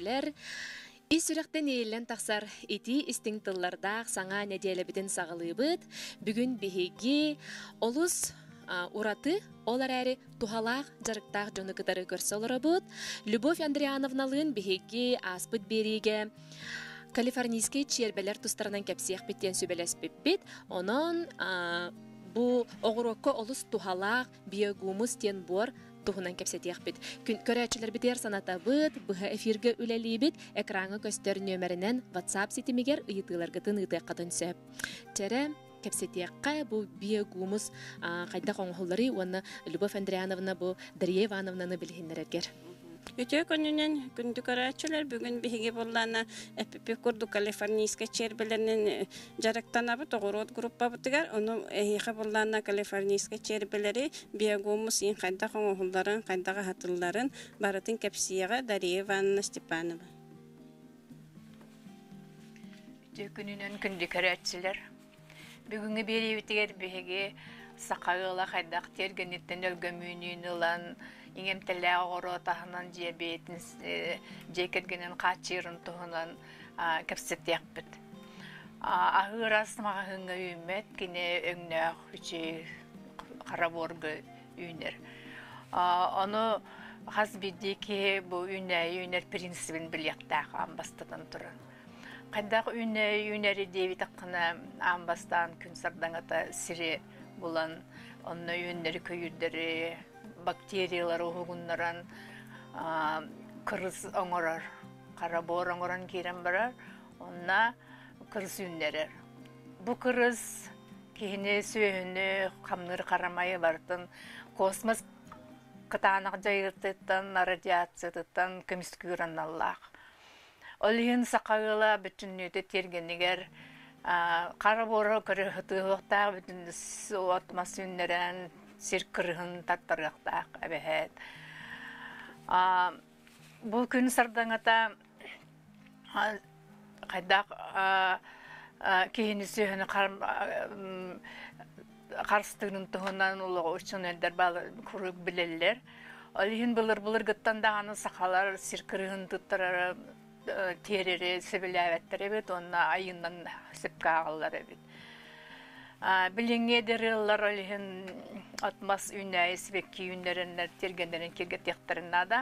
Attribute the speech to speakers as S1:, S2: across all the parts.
S1: кэпсэтиэлэр ис үрәктен иеллен тахсар ити истиң тыллардаах саңа неделебитин сагалыбыт бүгүн биһиги олус ураты олар әри тухалаах жарыктаах жонукытары көрсөлөрөбут. Любовь Андриановналын биһиги аспыт бериге калифорнийский чербелер тустарынан кепсиях биттен сүбелес биппит. Онон бу огурокко олус тухалаах биогумус тен бор тухунан кепсетиях бит. Көрәчилер битер саната бит, быха эфирге үлелибит, экранга көстөр нөмеринен WhatsApp ситимигер ыйтыларга тыныты катынсып. Тере кепсетиякка бу биогумус кайда коңхуллары уны Любовь Андриановна бу Дарья Ивановнаны билгеннерергер.
S2: Өтө күнүнен күндү көрәчүләр бүгүн биһиге буллана эппи курду калифорнийска чербелеринен жарыктанабы тогорот группа бутыгар ону эхе буллана калифорнийска чербелери биогумус ин кайда коңхулларын кайдага хатылларын баратын кепсияга Дарья Ивановна Степанова.
S3: Өтө күнүнен күндү көрәчүләр бүгүнгө берибитигер биһиге сакагыла кайдак тергенеттен өлгөмүнүн улан иңем теле огоротахынан жебетин жекергенен качырын туһунан кепсетиякпыт. Ахырас магыңга үмет кине өңнөх үчи караборгы үйнер. Аны хазбидики бу үйнер принцибин билектак амбастадан туран. Кайдак үйнери дебит акына амбастан күн сардаңата сире булан онны үйнери көйүрдери бактериялар угуннаран кырыс оңорор, карабор оңорон кирен барар, онна кырыс үйнерер. Бу кырыс кихине сүйөнү камныр карамайы бартын космос кытаанак жайыртыттан, радиацияттан көмүскүран аллах. Олиын сакагыла бүтүннүтө тергенигер караборо көрө хытыгыктаа бүтүн атмос үйнерен сиркырын таттаргактак эбехет. Бу күн сардаңата кайдак кийинисүнү карстыгын туһунан улугу үчүн элдер бал курук билелер. Олин булыр гыттан даганы сакалар сиркырын туттарар терери себелебеттер бит, онна айынан сепкагалар бит. Билинге дереллар олин атмас үйнәй свекки үйнәреннәр тергендерен киргетектеринна да.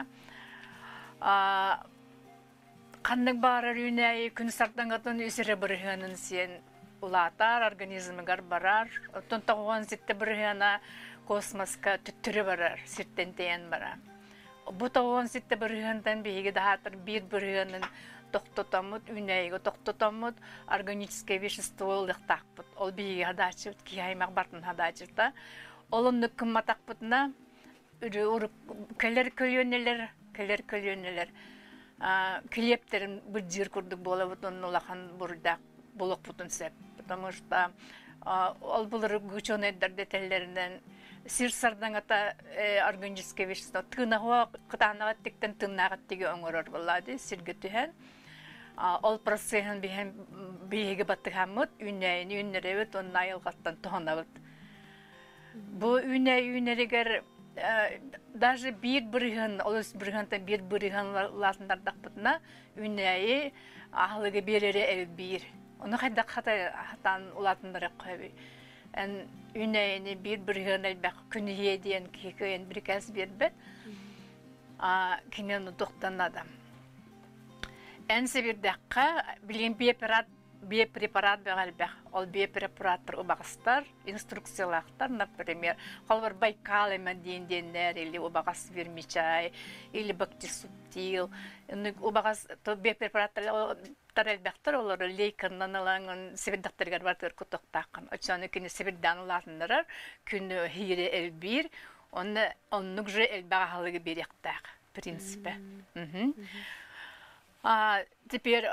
S3: Кандык барар үйнәй күн сартаңатын үсере биргәнен сен улатар организмыгар барар. Оттон тагын ситте биргәна космоска түттүрө барар, сиртентен барар. Бу тагын ситте биргәндән биге дахатыр биргәнен тоқтотамыт, үйнәйге тоқтотамыт, органическое вещество лықтақпыт. Ол биге хадачыт, кияймақ бартын хадачыта. Олын нүккім матақпытына келер көлөнелер, клептерін бір жер күрдік бола бұтын, олақан бұрдақ болық бұтын сәп. Потому что ол бұлыр күчон әддер детелерінен сир сардаңата органическое вещество тынағуа қытанағат тектен тынағат теге оңырыр болады, сирге түхен. Ол процессын биеге баттығамыд, үйнеревет, онын айылғаттан тұғынавыд. Бұл үйнерегер даже bir bırgın, olus bırgıntan bir bırgın lasınlardaq бұтына үйнеyi ағылығы берері әв bir. Onu қайдақ хатан ұлатындары қойбы. Үйнейіні bir bırgın әлбәқ күні еден кекейін бір кәс бербет. Кенен ұдықтан адам. Әнсі бір дәққа білген биопрепарат бәғалбәқ. Ол биопрепараттар ұбағыстар, инструкциялақтар, например, қолбар Байкал әмін дейінденлер, или ұбағас вермичай, или бактисуптил. Ұбағас биопрепараттар әлбәқтар, олар лейканнан алаңын себеддақтарғар бартыр күтіқтақын. Өтсаны күні себеддан ұлатындарар, күні хейре әлбір, оннық жы әлбәғалығы беректақ, принципі. Теперь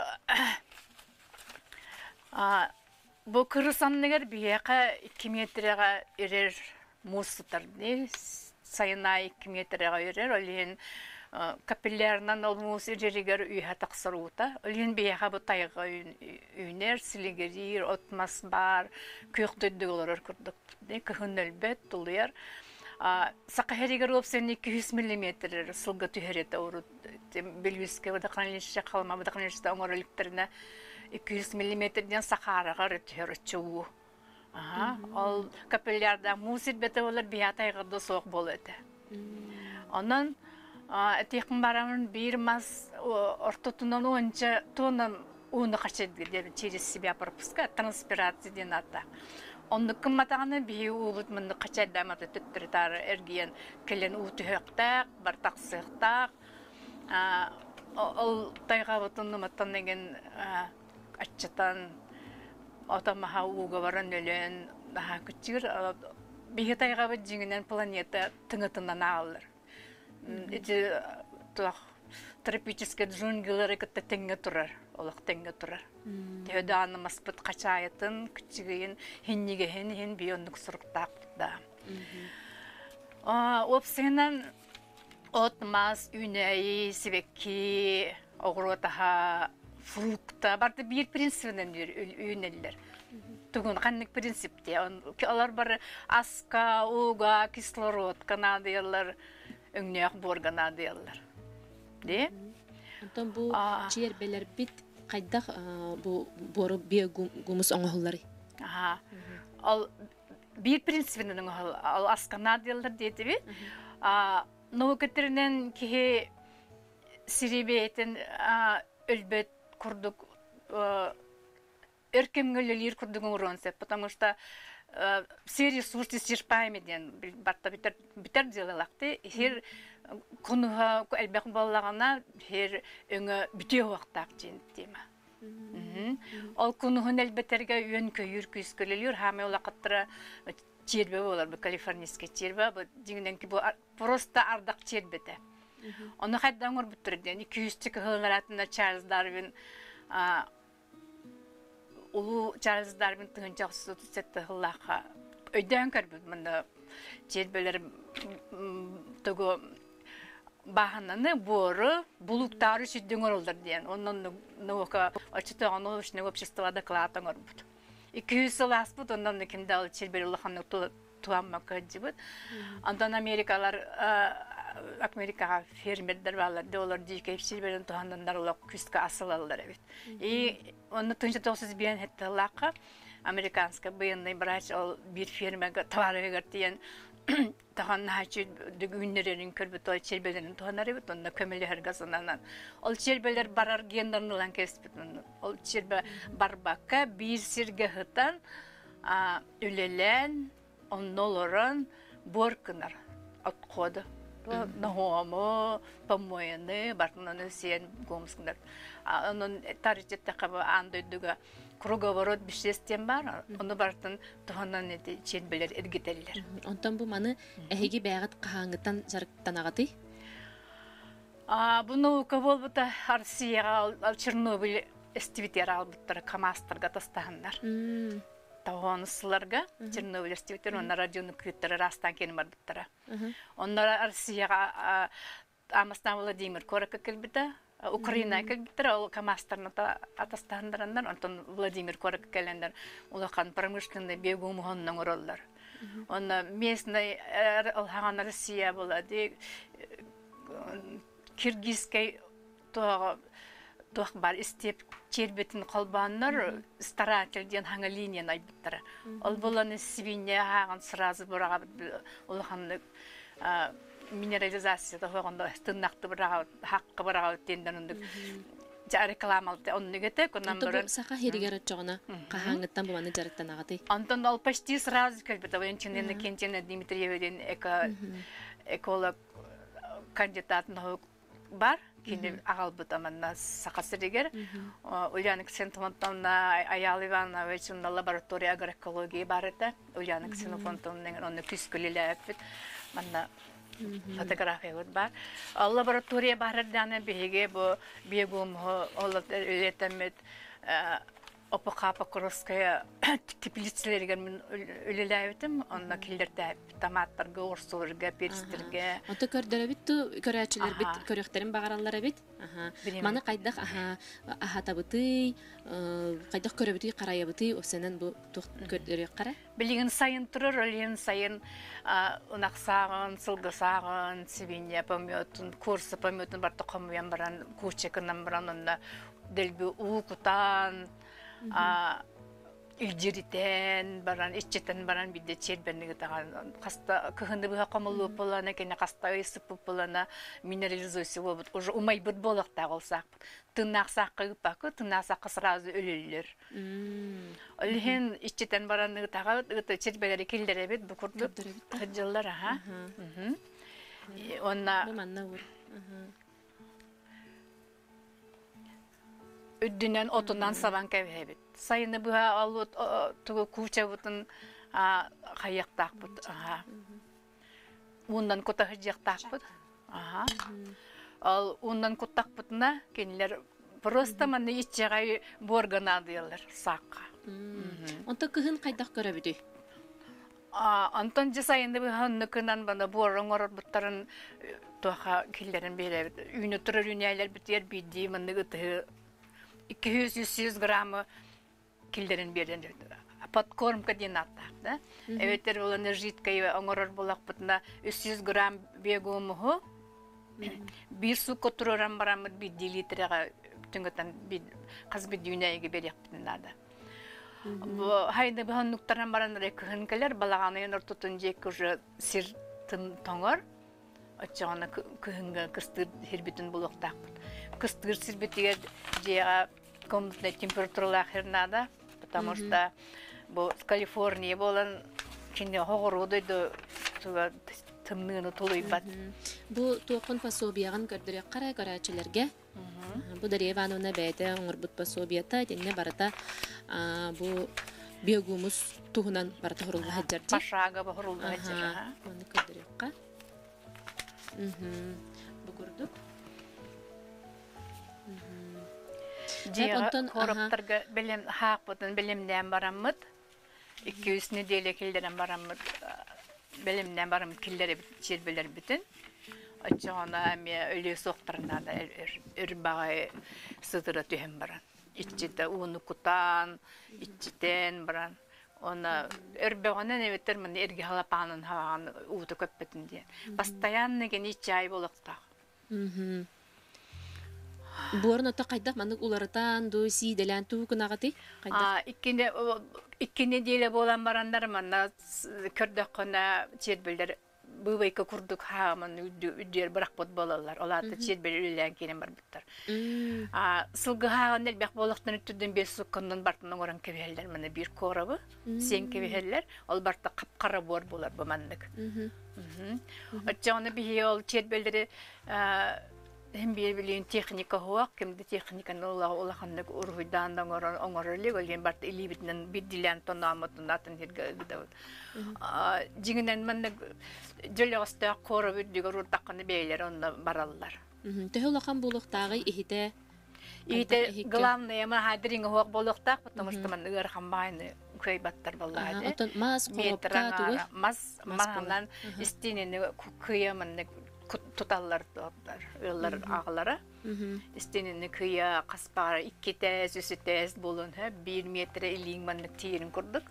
S3: bu kırısanlıgar biyaka 2 metrega erer musutar ne sayına 2 metrega erer olin kapillerden olmuş ereriger üye taksıruta olin biyaka bu tayga üner siligeri otmas bar köktüdü olur kurduk ne kıhın elbet doluyor Сақахеригер опсен 200 мм сылга түһәрәтә урут. Белвиске вада канлешә калма вада канлешә оңорылыктарына 200 мм-дән сахарага рөтһәрчү. Ал капиллярда мусит бете болар биятайга да соқ болады. Онан этекин барамын бир мас ортотунан онча тонам уны качады деп через себя пропуска транспирация дената. Онны кымматаганы бии улут мынды качады мата төттүртар эрген келен утуһактак бар таксыктак. Ол тайга бутунны маттан деген аччатан отамаха уга баран элен daha küçük bir tayga bir jinginen planeta tыңытынан алыр. Эти тропический джунглер кытта теңге турар, олак теңге турар. Төдө аны маспыт качаятын кичигин хинниге хин биондук сурктак да. Опсенен отмас үнәй сибекки огротаха фрукта барды bir принципинен үйнелер. Тугун каннык принципте. Алар бар аска, уга, кислород канадыялар, өңнөк борганадыялар. Де?
S1: Антон бу чиербелер бит кайдак бу бору биогумус оңохуллары.
S3: Ал bir принципинен оңохул. Ал асканадыялар деди бит. Новокатеринен ки сирибетен өлбөт курдук эркемгөлөлөр курдугун уронсеп, потому что все ресурсы сирпаймеден батта битер делалакты. Хер конуга элбек боллагана хер өңө бүтө вактак жентема. Ал конугун элбетерге үйөн көйүр күскөлөлөр хаме улакаттыра чербе болар, бу калифорнийский чербе, бу дигинен ки бу просто ардак чербете. Оны кайдан ор бүттүрден 200 жылларатында Чарльз Дарвин Улу Чарльз Дарвин тыгынчаксы түсетті ғыллаға өйден көрбіт мұнда жербелер тұғы бағананы боры бұлуқтары сүрдің орылдар дейін. Онын нұға очытыған олышны обществода доклатын орбыт. 200 жыл аспыт, ондан кімді ал жербелер ұлықаны туамма көджі бұд. Ондан Америкаға фермердер балар, олар дейкеп жербелерін туғандандар олар күскі асылалар әбет. Оны 1991 хетті лаққа американска быйынный врач ол bir фермага товары гартиен таган хачы дүгүннерин көрбөт ол чербелерин туганары бит онда көмөлө харгасынан ол чербелер барар гендернылан кеспит ол чербе барбакка bir сирге хытан үлелен оннолорон боркынар откоды Нахомо, по-моему, бартынан сен гомскндар. Onun tarihte kabı andıydığı krugovorot bir sistem var. Onu bartın tohandan eti çelbeler edgiteller.
S1: Ondan bu manı ehegi bağıt kahangıtan jarıktan ağatı?
S3: Bunu kabul buta Rusya'ya al Çernobil estiviter albuttara kamastarga tastahanlar. Tağonuslarga Çernobil estiviter onlar radyonu küttere rastan kenim barbuttara. Onlar Rusya'ya Amastan Vladimir Koraka kelbita. Украина келбиттер ал камастарната атастандарандар онтон Владимир Корак келендер улахан промышленный бегумхоннун ороллар. Онна местный алхаган Россия болады. Киргизский тоға бар истеп чербетін қалбаннар старательден хаңа линияны айбыттары. Ол боланы свинья хаган сразу бұрага улаханны минерализацияда қойғанда тыннақты бұрағы, хаққы бұрағы өттендеріндік рекламалды оны кетек.
S1: Онтан бұл сақа херігер өтчоғына қағаңыттан бұманы жарықтан ағады?
S3: Онтан ол почти сразу көлбіті. Венчинені Кентина Дмитриеведен эколог кандидатын бар. Кенде ағал бұтаманна сақасы регер. Ульяник Сентомонтовна Аял Иванович лаборатория агроэкологии бар еді. Ульяник Сентомонтовна оны күскілілі әппет. Манна фотография бар. Лаборатория барырданы беге бу бегум олат өлетемет Опаха Покровская теплицелерге мен өлеләбитим, онна килдердә томаттарга, орсуларга, перистерге.
S1: Онта көрдөрө бит, көрәчилер бит, көрәхтерин багараллары бит. Маны кайдак ахатабыты, кайдак көрөбүтү караябыты, осенен бу көрдөрө кара.
S3: Билген сайын турар, олен сайын унаксагын, сылгысагын, сибине помётун, курсы помётун бар токомуян баран, кучекынан баран онда делби уукутан, илжиритен баран, иччетен баран бидде чербенниги таган каста кыхынды быха камылуу болана, кене каста ыйсып болана, минерализация болбут, уже умайбыт болакта болсак. Тыннаксак кыйпакы, тыннаксак сразу өлүлөр. Олхен иччетен баранныгы тагы чербелери килдеребит, бу курдук жылдар, аха. Онна үддүнен отунан сабан кебебит. Сайыны буга алут тугу кучабытын каяктакпыт. Ундан котахыжактакпыт. Ал ундан коттакпытына кенилер просто маны иччегай борганадыялар сакка.
S1: Онта кыхын кайдак көрөбүтү.
S3: Антон жасайынды быханны кынан бана бороңор буттарын тоха киллерин беребит. Үйнө турар үнәйлер битер бидди маны гыты 200-300 граммы килдерин берден. Подкормка динатта, да? Эветер боланы жидкой оңорор болак бутна 300 грамм бегуму. Bir su koturan baramı bir litreye tüngeten bir kaz bir dünyaya gibi yaptığında. Bu haydi bir hanuktaran baranları kıhınkeler balağanayın ortutunca kuşu sir tongar. Açığına kıhınga kıstır hirbitün buluktak. Kıstır sirbitiye diye komutne temperaturalar hernada. Потому что bu Kaliforniya bolan şimdi hoğurudaydı tımnığını toluybat.
S1: Bu toqun pasobiyagın gördürü qara görəçilərgə. Bu da Revanovna bəydə oңор bут pasobiyata denne barata bu biogumuz tuğunan barata horulga hajjardı.
S3: Paşaga horulga hajjardı.
S1: Onu gördürü qa. Bu gördük.
S3: Diye koruptarga bilim haqbutun bilimden baramıd. 200 nedele kildiren baramıd. Bilimden baramıd killeri çirbeler bütün. Açığına ölü soğuklarından da ürbağı sıdıra tühem baran. İççide unu kutan, iççiden baran. Ona ürbeğinin evetler məni ergi halapanın havağını uğdu köpbetin diye. Pastayanlı geni içi ay bolaqtaq.
S1: Bu arada ta kaydak manık ularatan do si delan tu kunagati kaydak.
S3: İkkine dile bolan baranlar manna kördöküne çerbelder bu bayka kurduk haman üdür bırak bot bolalar. Olar da çerbel ülen kelim bar bittar. Sılgı hagan del bak bolaktan üttüdün 5 sukundan bartından oran keveller mana bir korabı. Sen keveller ol barta kapkara bor bolar bu manlık. Açağına bir yol çerbelleri hem birbirinin teknika huak, hem de teknikanın olağanlık urhuydan da oңororlik olgen bart ilibitinin bir dilen tonamatın atın hirgağıdı. Cinginen manlık jölüğüste koru bürdüğü urtakını beyler onunla barallar.
S1: Tehe olağan buluqtağı ihide?
S3: İhide gılamnaya ma hadirin huak buluqtaq, потому что man ığırxan bayını köy battar vallahi.
S1: Oton mas koropta tuğu?
S3: Mas mahandan istinini kıyamınlık tutallar tutar, yıllar ağları. İstenini kıya, kaspara, 2 tez, 3 tez bulun. 1 metre ilin manlık tiyerin kurduk.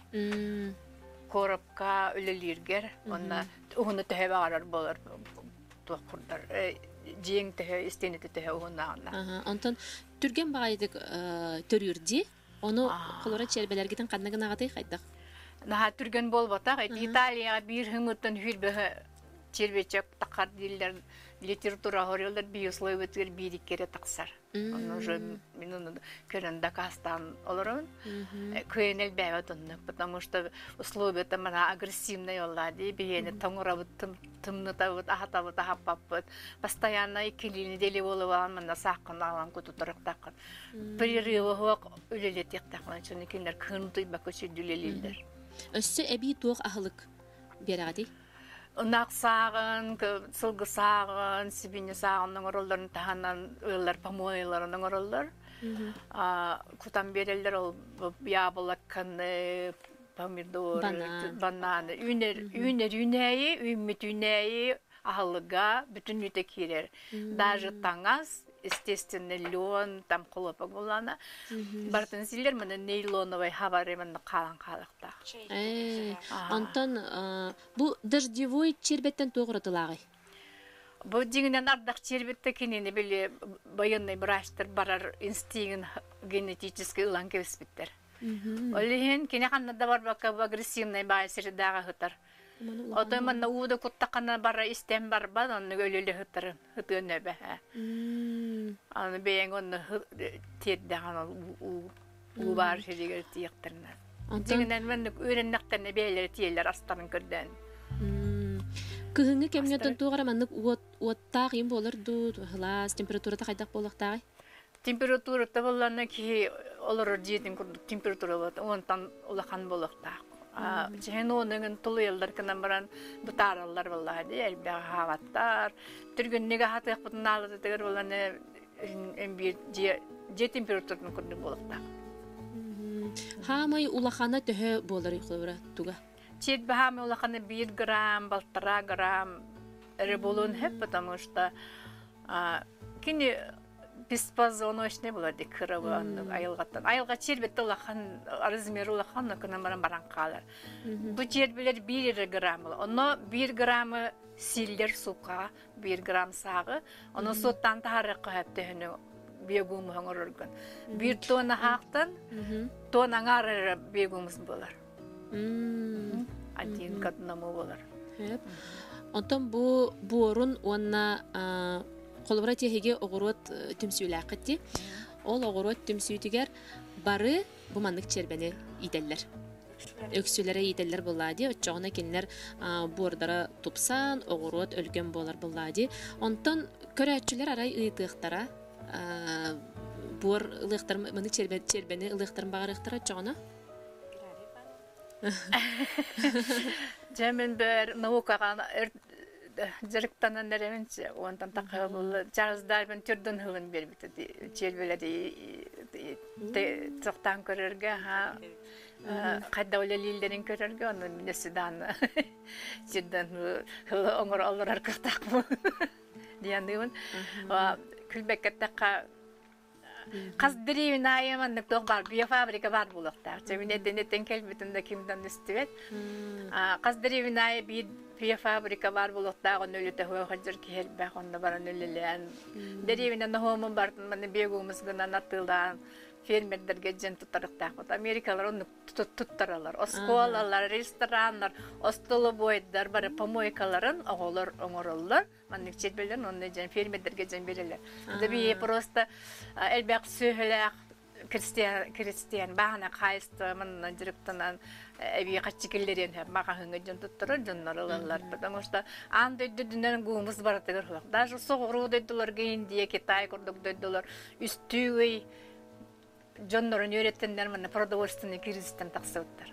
S3: Korupka ölülürger. Onu tehe bağırar bolar. Tuğ kurdar. Ciğin tehe, isteni tehe onu ağına.
S1: Ondan türgen bağıydık törürdü. Onu kolora çerbeler giden kanına ağatay kaydak.
S3: Naha türgen bol batak. İtalya'ya bir hımıtın hülbeği çerbeçek takar diller literatura horyolar bir условия ötür bir kere taksar. Onu уже minun köründe kastan olurum. Köyünel beyvat onu. Потому что условия там она агрессивная yollardı. Bir yeni tanıra tımnı tavut ahatavut ahapaput. Постоянно ikili deli oluvan manda sakın alan kututurak takın. Перерывы хуак öleletek takın. Çünkü kinler kıntıy bakışı dülelildir.
S1: Össü ebi tuğ ahılık beradi.
S3: Onak sağın, sılgı sağın, sibini sağının oralların tahanan öyler pamuaylarının orallar. Kutan bererler ol yağbalakkan pomidor, banana, üner üneyi, ümit üneyi, ahılıga bütün ütekiler. Даже тангас, естественно, лен, там хлопок булана. Бартын силер мына нейлоновый хабары мына калан калыкта.
S1: Онтон бу дождевой чербеттен тоғырытылағай.
S3: Бу дигинен ардак чербетте кинени биле военный врачтар барар инстинкт генетический улан кебиспиттер. Олихин кине каннада бар бака агрессивный байсыр дага хытар. Отойман на уда куттакана бара истем бар ба, онны өлөлө хытар хытыны бе. Аны бең онны теддаган у бар шеригер тияктерне. Дигинен мен өреннектене бейлер тиелер астарын көрдөн.
S1: Кыһыңы кемнетен тугара маннык уоттаак им болар ду хлас температурата кайдак болактагы.
S3: Температура табыллана ки олор жетин температура болот. Онтан улахан болактаак. Жен онун тулуялдар кынан баран бутараллар боллады. Элбе хаваттар. Түргөннеге хатык бутун алды дегер боланы эм бир же температураны көрдү болактаак.
S1: Хамай улахана төһө болар ихлыбыра туга.
S3: Чет бахаме улаханы 1 грамм, 1,5 грамм рыболун хеп, потому что кини беспозвоночный болады кырыбы айылгаттан. Айылга чербетте улахан, размер улахан, кынан баран калар. Бу чербелер 1 грамм. Оно 1 грамм силдер сука, 1 грамм сагы, оно соттан тарыкка хептехүнү бегум хоңороргон. 1 тонна хактан, тонна аңар бегумыз болар. Один к одному болар.
S1: Онтон бу орун онна колбара техеге огорот түмсүйлакытти. Ол огорот түмсүйтүгер бары бу мандык чербени иделлер. Өксүлөрө иделлер буллади. Очогуна кинлер бордара тупсан огорот өлгөн болар буллади. Онтон көрөчүлөр арай ыйтыктара бор ылыктар мыны чербени ылыктарын багырыктара очогуна.
S3: Jamen bör naukkaan direktanan neremense ondan takabul Charles Darwin türdün hılın bir bitti çelbeleri çoktan körerge ha kadavlelilerin körerge onun nesidan cidden hılı onur olur arkadaş bu diyandım ve külbekette Kazdırıyım nayamanlık doğ var, biyofabrika var bulakta. Çevine denetten kelbetinde kimden istivet. Kazdırıyım naya bir biyofabrika var bulakta, onu ölüte huya hacır ki her bak onda baran ölüleyen. Deriyimden homun bartın bana biyogumuz gına natıldan. Fermerlerge jen tutarıkta. Amerikalılar onu tuttarırlar. Oskolalar, restoranlar, ostolu boyutlar, bari pomoykaların oğullar oңоролlar. Mannik çetbelerin onu jen fermerlerge jen verirler. Da bir просто elbek söhülek Kristiyan bağına kayıstı manna jiriktanan evi kaçıkillerin hep mağa hıngı jen tuttarır jenler alırlar. Потому что anda düdünden gumuz var teger hulak. Даже soğuru dediler geyin diye Kitay kurduk dediler. Üstüy Jonların öğretmenler bana продовольственный кризистен таксыптыр.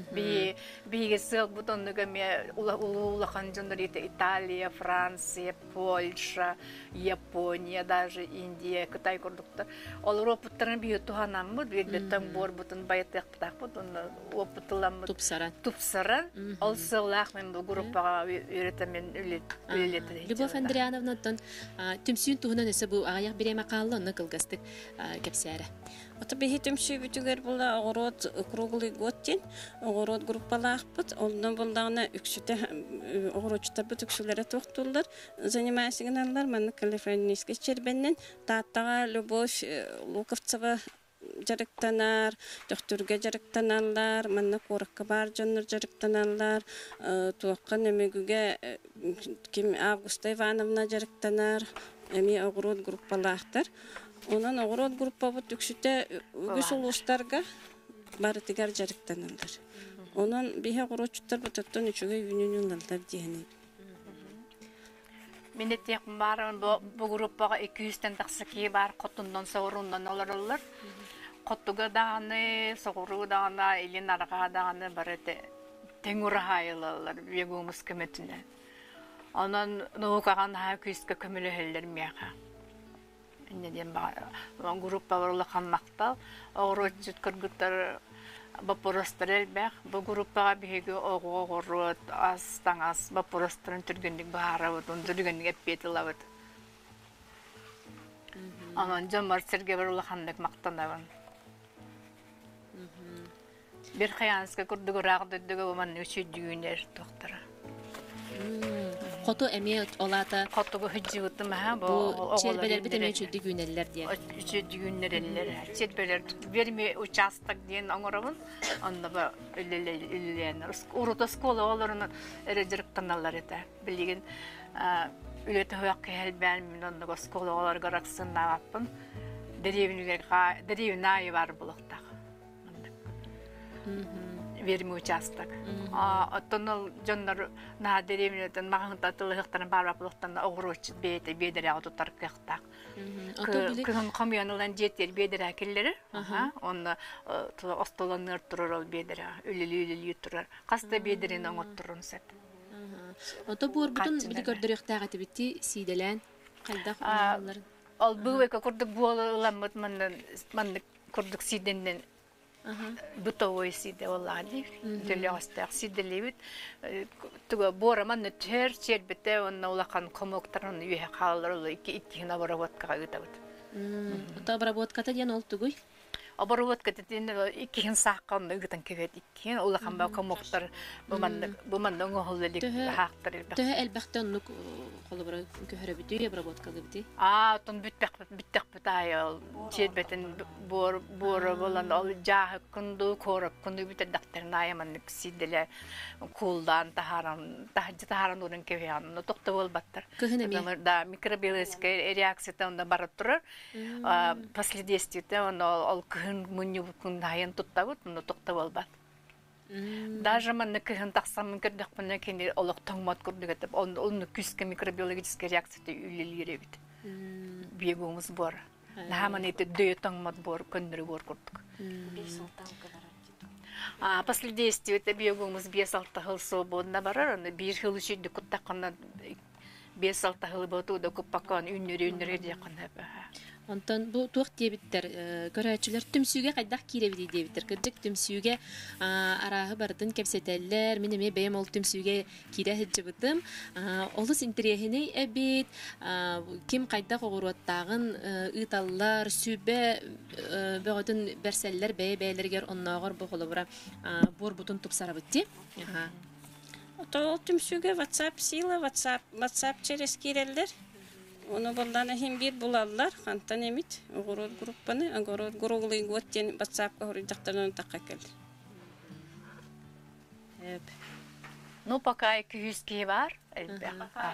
S3: Биге сыл бутонныгы ме улахан jonlar Италия, Франция, Польша, Япония, даже Индия, Кытай курдуктар. Олар опыттарын бие туханам бут, бирдеттен бор бутун байытык бутак бут, оны опытылам бут. Тупсаран. Ол сыллах мен бу группага öğretmen үлелети.
S1: Любовь Андриановна тон түмсүн туһунан эсе бу аяк биреме каллы оны кылгастык кепсәре.
S2: Ата бихи түмсү бүтүгөр була огород круглый год тен огород группалаахпыт. Ондан булдагына үксүтө огородчуттар бут үксүлөрө токтулдар. Занимайсыгыналар маны Калифорнийский чербеннен тааттага Любовь Луковцева жарыктанар, доктурга жарыктаналар, маны коракка бар жоннор жарыктаналар, туакка немегүгө ким Августа Ивановна жарыктанар, эми огород группалаахтар. Онан огород группа бут үксүтө үгүс улустарга бары тигер жарыктаналар. Онан бихе огородчуттар бутаттан үчүгө үйүнүнүлдар дияни.
S3: Minnet yakın var, bu gruppa 200'ten taksaki var, kotundan sorundan olurlar. Kotuga dağını, soğuru dağını, elin arka dağını böyle tengura hayırlar, yegumuz kımetine. Ondan nuhukagan ha küske kömülü heller miyaka. Ne diyeyim ben gruppa varlıkan maktal. Oğurçut kırgıtlar baporostar elbek. Bu gruppa bihigi oğurut astan as baporostarın türgünlük bahara vut. Onun türgünlük epiyeti lavut. Aman Cömert Sergey varlıkanlık maktanavın. Bir xayanska kurduk rağ düdüge uman üçü düğünler doktora.
S1: Koto emi olata
S3: Kotugu hıcıvıttım ha
S1: bu çelbeler bir de üçüddü günler diye.
S3: Üçü düğünler eller. Çelbeler vermi uçastak diyen anıramın. Onda bu ülleyenler. Uruta skola olarının erecirip tanallar ete. Bilgin ülete hoyak helben min onda skola olar garaksın ne yapın. Derevin ayı var bulukta. Vermi uçastak. Tonal canlar na derevin mağın tatılı hıhtanın barapılıktan oğru uçut bedere ağdı tarkıhtak. Kıhın kamyon olan jetler bedere kelleri. Onda ostolanır turur bedere. Ülülü turur. Kasta bederin oğut turun set.
S1: Ото бур бутун били көрдөрөктөгө бити сиделен кайдак алларын.
S3: Al bu ve kurduk bu alamat man kurduk sidenden butoy side vallahi deli astak sidelewit tuga bora man ter çelbete onna ulakan komoktarın üye kalları iki hina baravat kagıtavut.
S1: Ото обработката ден олтугуй.
S3: Оборот катетин ikkin saqan gıtan kevet ikkin ulakan ba komoktar bu man ngollelik haqtar elbek.
S1: Töhe elbette onluk kolubra köhre bitiyor обработкалы бити.
S3: Ton bittek bitayol çelbetin bor bolan ol jah kundu korak kundu bitte daktarna yamanlık sidele kuldan taharan onun keveyan no tokta bol battar. Da mikrobiyolojik reaksiyonda baratır. Последствия он ол кыһын мунью букун хайын туттабыт, но токта болбат. Даже манны кыһын таксам кырдык мына кени олок тоңмот курдук этип, onu küske mikrobiyolojik reaksiyada ülelere bit. Biegumuz bor. Naman ete дөй тоңмот bor, көндүрү bor курдук. Последствия это биогумuz 5-6 жыл свободно барар, аны 1 жыл үчүндө куттакана 5-6 жыл ботуда куппакан үннөр декана.
S1: Онтон бу туак дебиттер көрәчүләр түмсүгә кайдак киребди дебиттер. Кырдык түмсүгә арагы бардын кепсетелләр. Минеме бем ол түмсүгә кире хҗибытым. Олус интерехине эбит ким кайдак огыруаттагын ыталлар сүбе бөгөтүн берселлер бәйләргә оннагыр бу холобра бор бутун тупсарабытти.
S2: Ото түмсүгө WhatsApp сила WhatsApp через киреллер. Onu boldan hem bir bulallar, hantan emit, ogorod gruppanı, ogorod gurugly gotten WhatsApp-ка hurjaqtanan taqakel.
S3: Ну пока 200 ки бар, элбек.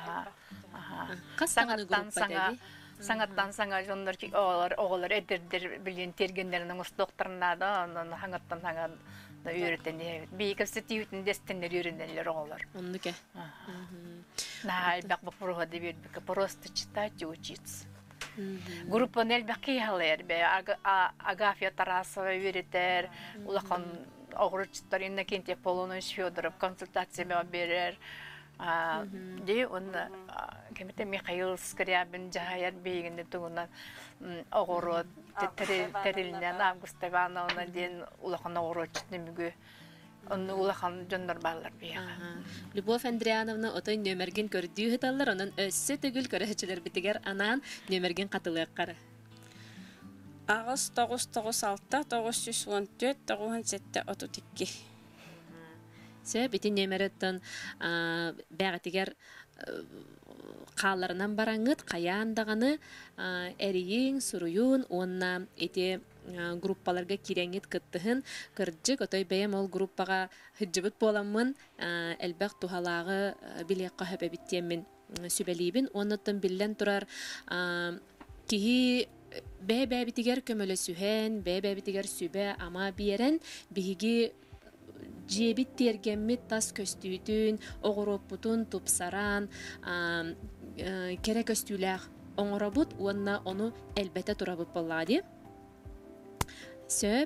S3: Sangattan sanga jonlar ki oğlar ederdir bilin tergenlerinin dostlarına da ondan hangattan hanga da öğreteni. Bir kapsitiyutin destenleri öğrenenler oğlar.
S1: Onduke.
S3: На элбек bu prohada bir просто читать и учиться. Группа элбек киялер be Agafya Tarasova öğreter. Ulakan oğurçlar inne kente Polonoj Fyodorov konsultasiya verir. Di onu kemete Mikhail Skriabin Jahayar beyginde tuğuna oğurot terilinden Avgust Ivana ona diyen ulakan oğurçlar mügü. Onu ulakan jonlar bağlar beyağa.
S1: Любовь Андриановна отой нөмерген көрдүү хыталлар, онун өссө төгүл көрөчүлөр битигер анан нөмерген катылык кары.
S2: Ağız 996 914 97 32.
S1: Сө битин нөмереттен бәгатигер кааларынан бараңыт, каяндаганы эриин, суруюн, онна эти группаларга киреңит кыттыһын кырдьык отой бэйэм ол группага хыджыбыт боламмын элбэх тухалагы билиэкка хөбөбиттиэммин сүбэлиибин онноттон биллен турар киһи бэбэбитигер көмөлөсүһэн бэбэбитигер сүбэ ама биэрэн биһиги жебит тергеммит тас көстүүтүн огороппутун тупсаран кере көстүүлээх оҥоробут уонна ону элбэтэ турабыт боллаади сөп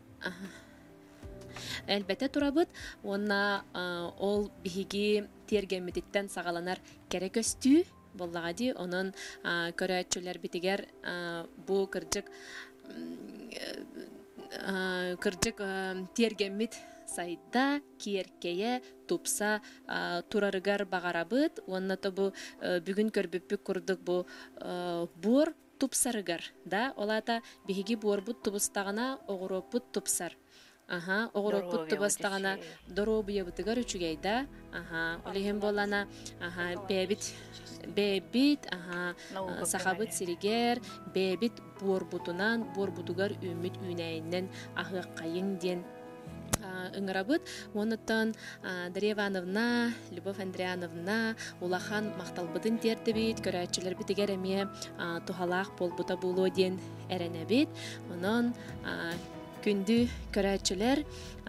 S1: элбете турабыт уонна ол биһиги тергеммититтен сагаланар кере көстүү боллагади онон көрәчүләр битигер бу кыржык тергеммит сайда киеркeye тупса турарыгар багарабыт онната бу бүгүн көрбүппүк курдук бу бур тупсарыгар да олата биһиги буорбут тубустагана огороппут тупсар огороппут тубастагана доробуябытыгар үчүгейда олихин болана бебит сахабыт сиригер бебит буорбутугар үмүт үнәйиннен ахыккайын ден ыңырабыт. Онытан Дарья Ивановна, Любовь Андриановна улахан мақталбытын тердебит, көрәтчілер бітігер әме тухалақ болбута болу ден әрәнәбит. Онын күнді көрәтчілер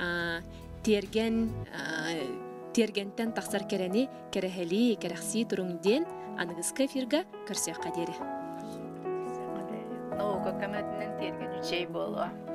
S1: тергентен тақсар керені керәхәли, керәхси тұрыңден анығызқа эфирға көрсек қадері.
S3: Наука көмәтінен терген үчей болу.